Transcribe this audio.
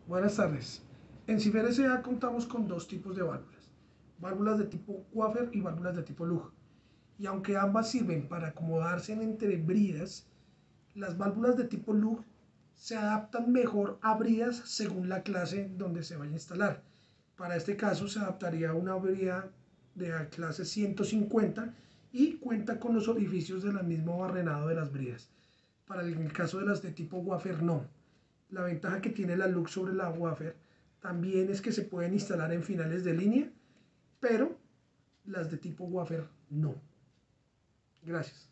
Buenas tardes. En Ciber S.A. contamos con dos tipos de válvulas de tipo Waffer y válvulas de tipo Lug. Y aunque ambas sirven para acomodarse entre bridas, las válvulas de tipo Lug se adaptan mejor a bridas según la clase donde se vaya a instalar. Para este caso se adaptaría a una brida de la clase 150 y cuenta con los orificios del mismo barrenado de las bridas. Para el caso de las de tipo Waffer no. La ventaja que tiene la Lug sobre la Waffer también es que se pueden instalar en finales de línea, pero las de tipo Waffer no. Gracias.